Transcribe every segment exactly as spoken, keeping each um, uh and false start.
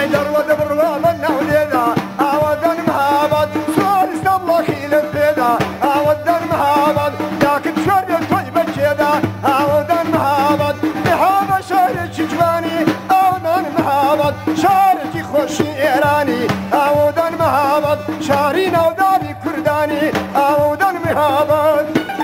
شاري نوداري كرداني أودن مهابط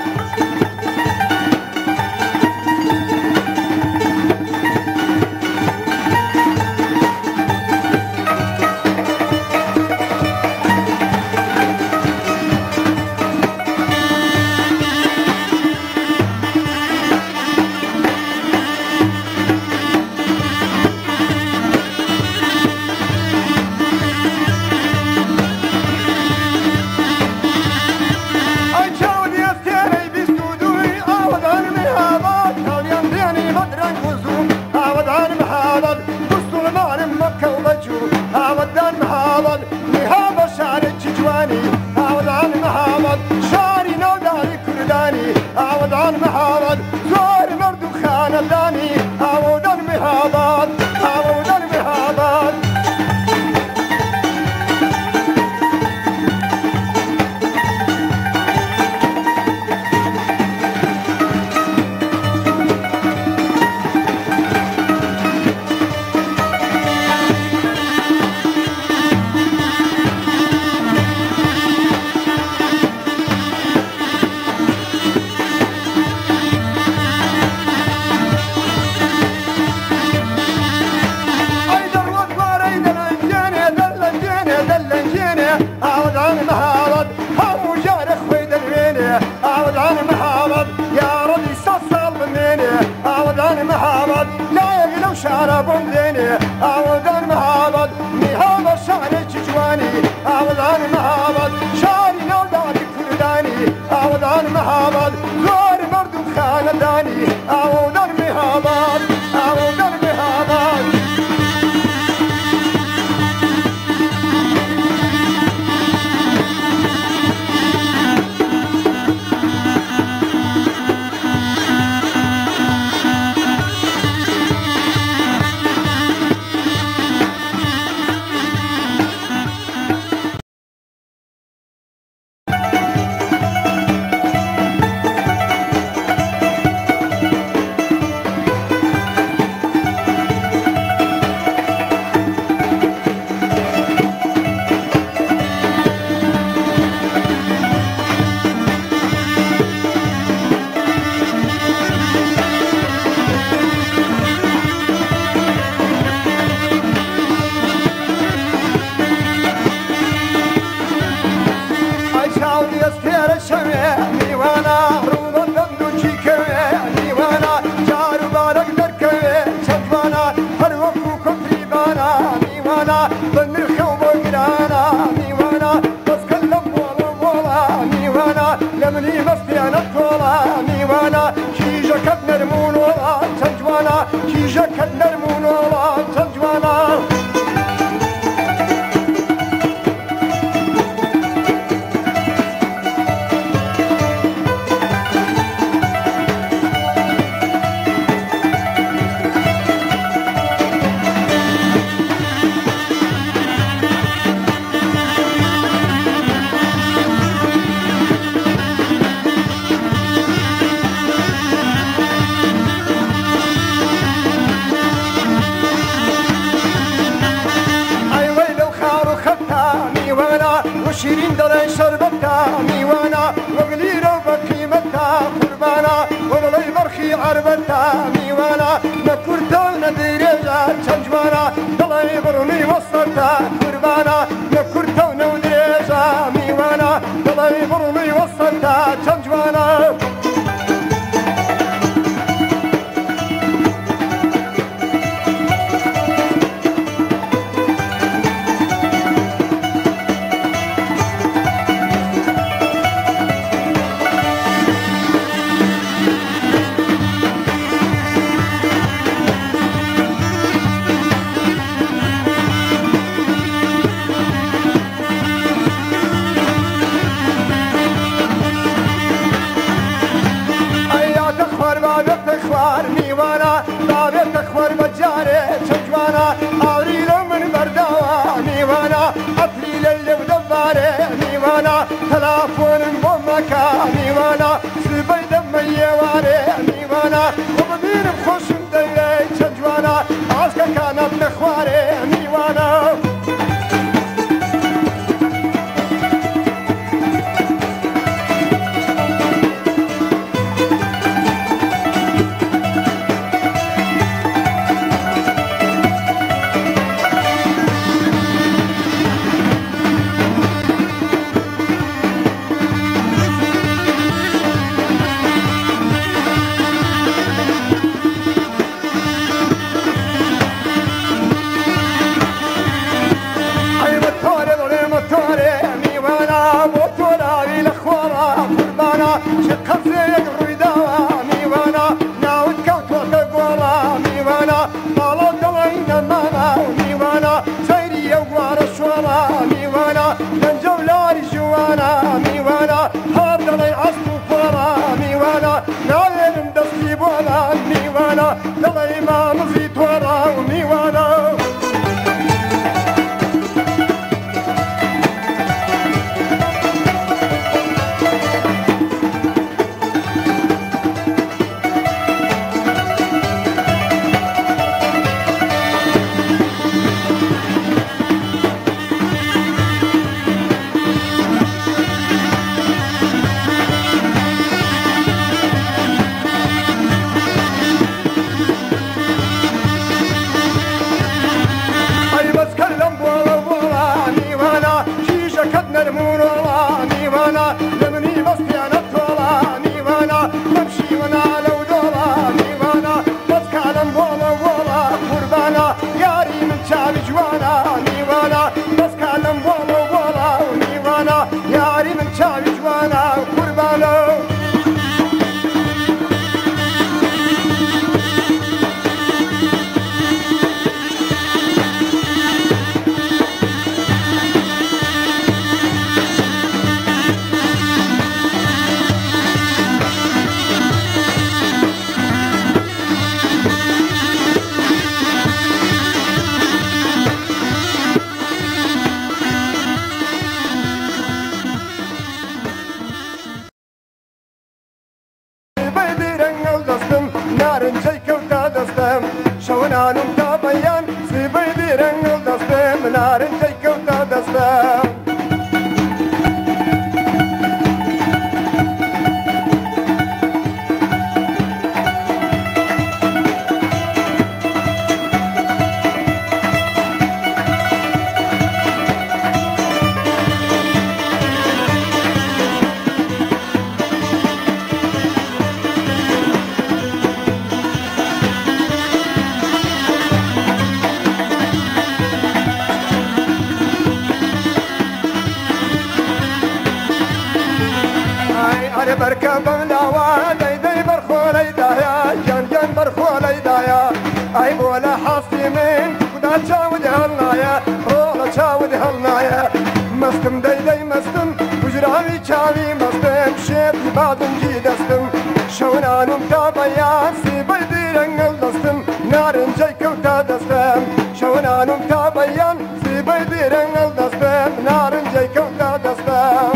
شارب زيني أودن مهابط مهابط شعري جواني أودن مهابط شاري نوداني كرداني أودن مهابط زور مردو خانداني أودن مهابط أودن مهابط لمني مفتيانا طولا ميوانا كيجا كد نرمون ولا تنجوانا كيجا كد نرمون ولا تنجوانا شيرين دلي شربتها ميوانا وقليرو بقيمتها قربانا وضلي برخي عربتها ميوانا نكرتو ندريجا تنجوانا دلي برمي وصلتها قربانا نكرتو ندريجا ميوانا دلي برمي وصلتها تنجوانا حەسکەکانت نەخوارێ میوانە دڵی مامزی تۆڕا و میوانە نارنجەی کەوتە دەستم شەونانم تا بەیان سیبەی دیرەنگڵ دەستم نارنجەی کەوتە دەستم برکە بەملاوە دەیدەی بەرخۆلەی دایە گیان گیان بەرخۆلەی دایە ئای بۆ لە حەستی من خدا چاود هەڵنایە ڕۆڵە چاود هەڵنایە مەستم دەیدەی مەستم کوژراوی چاوی مەستم شێتی بادنگی دەستم شەونانم تا بەیان سیبەی دیرەنگڵ دەستم نارنجەی کەوتە دەستم شەونانم تا بەیان سیبەی دیرەنگڵ دەستم نارنجەی کەوتە دەستم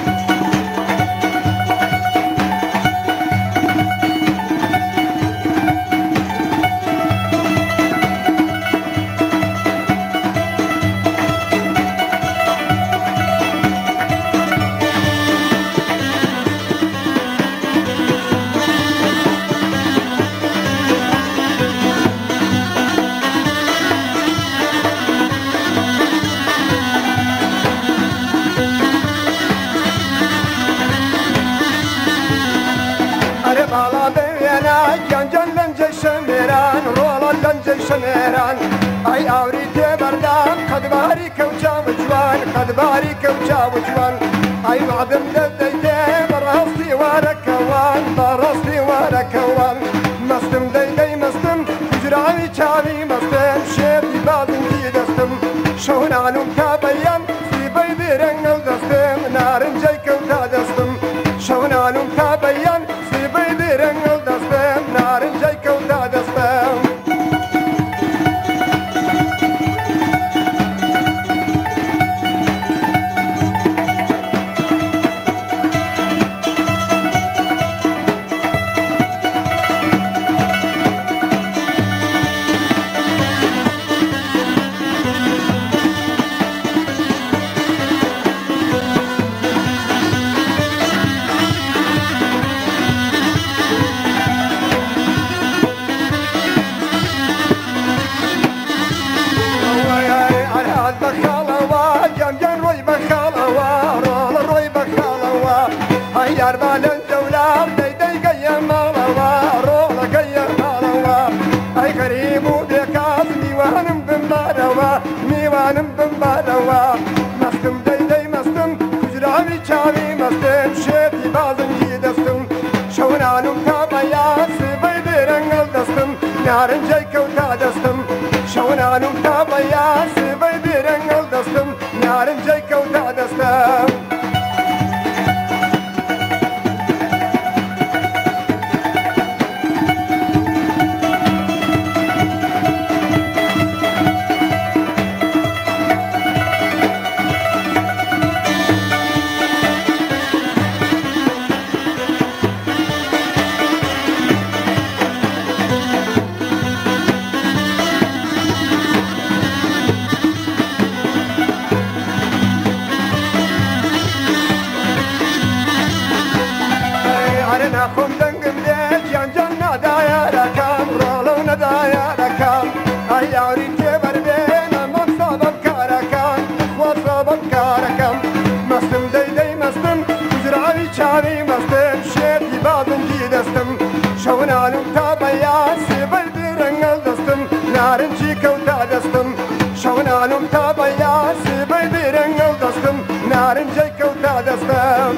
شمێران ڕۆڵە لەنجەی شەمێران ئای ئاوری تێبەردام قەدباری کەوچاوە جوان قەدباری کەوچاوە جوان ئای وعدم دەدەیتێ بەڕاستی وارەکەوان بەڕاستی وارەکەوان مەستم دەیدەی مەستم کوژراوی چاوی مەستم شێتی بادنگی دەستم شەونانم تا بەیان سیبەی دیرەنگڵ دەستم نارنجەی کەوتا دەستم شەونانم تا بەیان سیبەی دیرەنگڵ دەستم نارنجەی کەوتا دەستم بمبارەوە میوانم بمبارەوە مەستم دەیدەی مەستم کوژراوی چاوی مەستم شێتی بازنگی دەستم شەونانم تا بەیان سبەی بێرەنگەڵ دەستم نارنجەی کەوتا دەستم شەونانم تا بەیان سبەی بێرەنگەڵ دەستم نارنجەی کەوتا دەستم خۆم دەنگم لێ گیانجان نادایارەکەم ڕۆڵە و نەدایارەکەم ئەی یاوری تێبەربێنە مەمسا بەم کارەکەم خۆسە بەم کارەکەم مەستم دەیدەی مەستم کوژراوی چاوی مەستم شێتی بازنگی دەستم شەونانم تا بەیان سبەی بێرەنگەڵ دەستم نارنجی کەوتا دەستم شەونانم تا بەیان سبەی بێرەنگەڵ دەستم نارنجەی کەوتا دەستم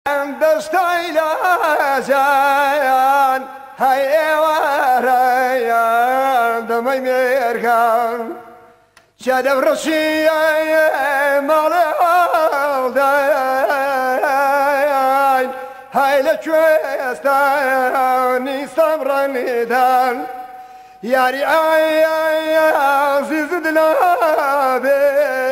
دەستای لازان هەی ئێوارەیان دەمەی مێرگان چا دەبڕەشی ماڵێ ئەڵدەین هەی لەکوێ ئێستانی سەمڕەنیدان یاری عزیزت لابێ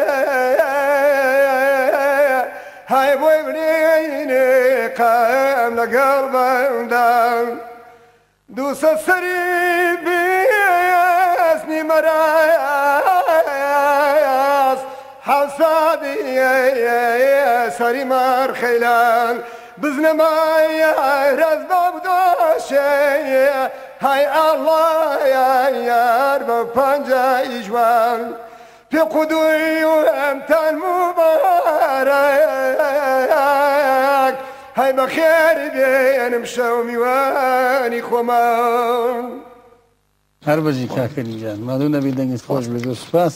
هەی بۆی بنێنێ قەم لەگەڵ بەندان دووسە سەری بێزنی مەرایاس حەسادی سەری مەرخەیلان بزنەمایە ڕەز بە بدۆشێ هەی ئەڵڵا یار بە پەنجای جوان پێ قودوی و ئەمتان مبارەک هەی بەخێر بێنم شەو میوانی خۆمان هەر بەجی کاکەری جان مادوو نەبی دەنگت خۆش بێ زۆر سوپاس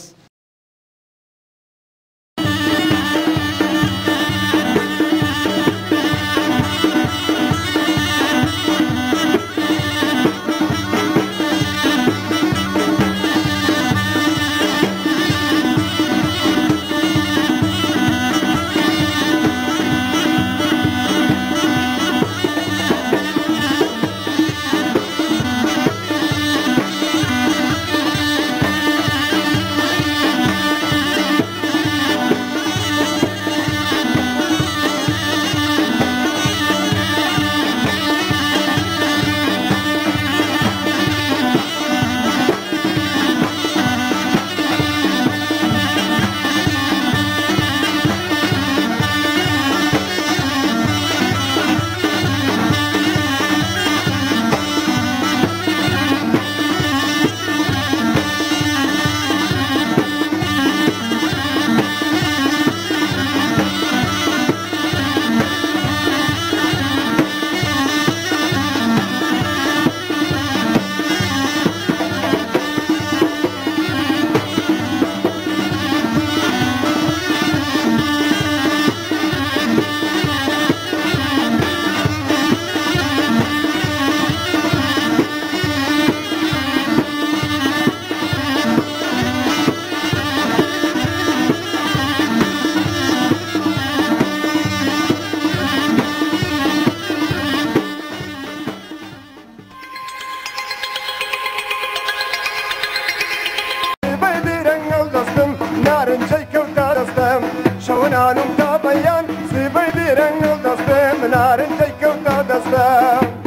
نارنجەی کەوتە دەستم شەونانم تا بەیان سیبەی دیرەنگ دەستم نارنجەی کەوتە دەستم